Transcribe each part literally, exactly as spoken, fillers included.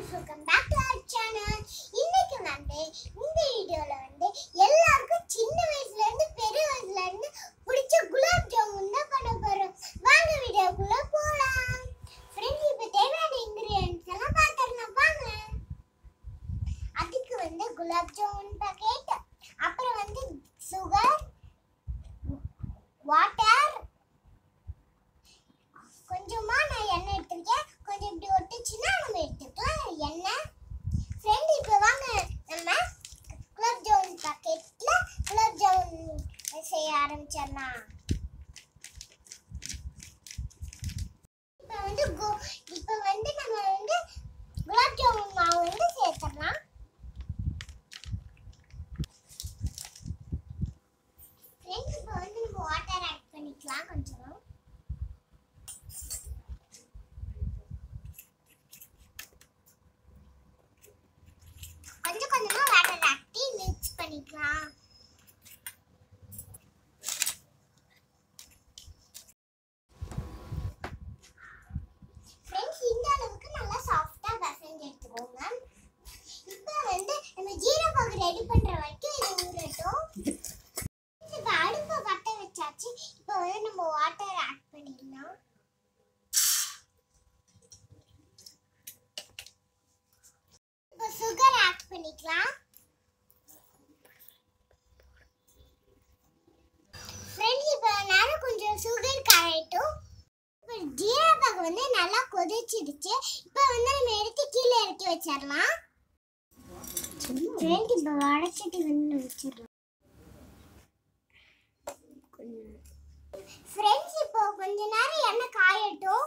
guys, welcome back to our channel. இன்னைக்கு வந்து இந்த வீடியோல வந்து எல்லாருக்கும் சின்ன வயசுல இருந்து பெரிய வயசுல இருந்து பிடிச்ச குலாப் ஜாமுன் தான் பண்ண போறோம். வாங்க வீடியோக்குள்ள போலாம். फ्रेंड्स, இப்போ தேவையான இன்கிரிடியன்ட்ஸ் எல்லாம் பார்த்துறலாம் வாங்க. அதுக்கு வந்து குலாப் ஜாமுன் பாக்கெட், அப்புறம் வந்து சுகர், வாட்டர், கொஞ்சமா நான் எண்ணெய் எடுத்துட்டேன். கொஞ்சம் இப்படி ஒட்டிச்சுனா நம்ம எடுத்துக்கலாம் எண்ணெய். फ्रेंड, இப்போ வாங்க நம்ம குலாப் ஜாமுன் பாக்கெட்ல குலாப் ஜாமுன் செய்ய ஆரம்பிச்சிடலாம். இப்போ வந்து இப்போ வந்து நம்ம வந்து குலாப் ஜாமுன் மாவு வந்து சேர்த்துடலாம். फ्रेंड, இப்போ வந்து நம்ம வாட்டர் ஆட் பண்ணிக்கலாம் கொஞ்சம். கொஞ்சம் கொஞ்சமா வாட்டர் ஆட்டி மிக்ஸ் பண்ணிக்கலாம். फ्रेंड्स, இந்த அளவுக்கு நல்லா சாஃப்ட்டா பிசைஞ்சு எடுத்துக்கோங்க. இப்போ வந்து நம்ம ஜீரா பாகு ரெடி பண்ற வரைக்கும் இது ஊறட்டும். இப்போ அடுப்பை பத்த வச்சாச்சு. இப்போ வந்து நம்ம வாட்டர் ஆட் பண்ணிடலாம். இப்போ சுகர் ஆட் பண்ணிக்கலாம். ஃப்ரெண்ட்ஸ், இப்போ நேரம் கொஞ்சம் சுகர் கரையட்டும். இப்போ ஜீரா பாகு வந்து நல்லா கொதிச்சிடுச்சு. இப்போ வந்து நம்ம எடுத்து கீழே இறக்கி வச்சிடலாம். ஃப்ரெண்ட்ஸ், இப்போ வடைச்சிட்டு வந்து வச்சிடலாம். ஃப்ரெண்ட்ஸ், இப்போ கொஞ்ச நேரம் எண்ணெய் காயட்டும்.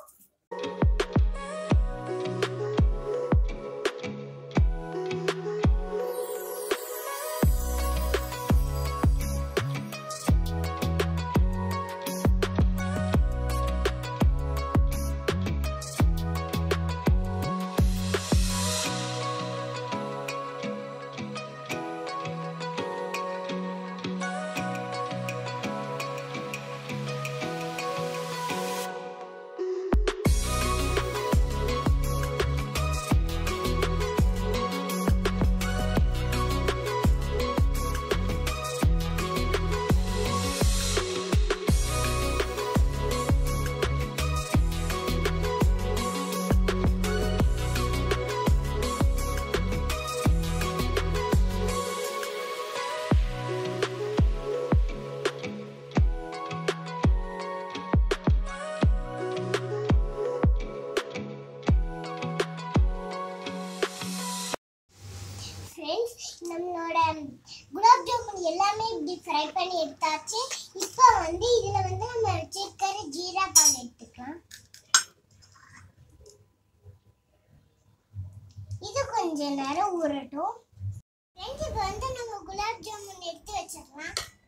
நம்மளோட குலாப் ஜாமுன் எல்லாமே இப்படி ஃப்ரை பண்ணி எடுத்தாச்சு. இப்போ வந்து இதுல வந்து நம்ம வச்சிருக்கிற ஜீரா பாகு எடுத்துக்கலாம். இது கொஞ்ச நேரம் ஊறட்டும். ஃப்ரெண்ட்ஸ், இப்போ வந்து நம்ம குலாப் ஜாமுன் எடுத்து வச்சிடலாம்.